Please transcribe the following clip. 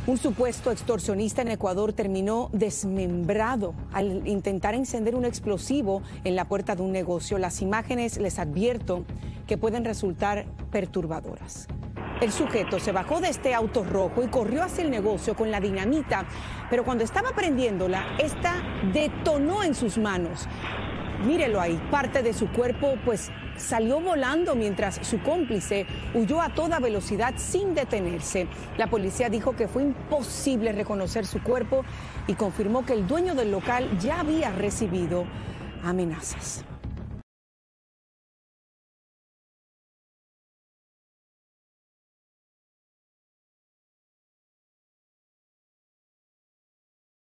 Un supuesto extorsionista en Ecuador terminó desmembrado al intentar encender un explosivo en la puerta de un negocio. Las imágenes, les advierto, que pueden resultar perturbadoras. El sujeto se bajó de este auto rojo y corrió hacia el negocio con la dinamita, pero cuando estaba prendiéndola, esta detonó en sus manos. Mírelo ahí, parte de su cuerpo pues salió volando mientras su cómplice huyó a toda velocidad sin detenerse. La policía dijo que fue imposible reconocer su cuerpo y confirmó que el dueño del local ya había recibido amenazas.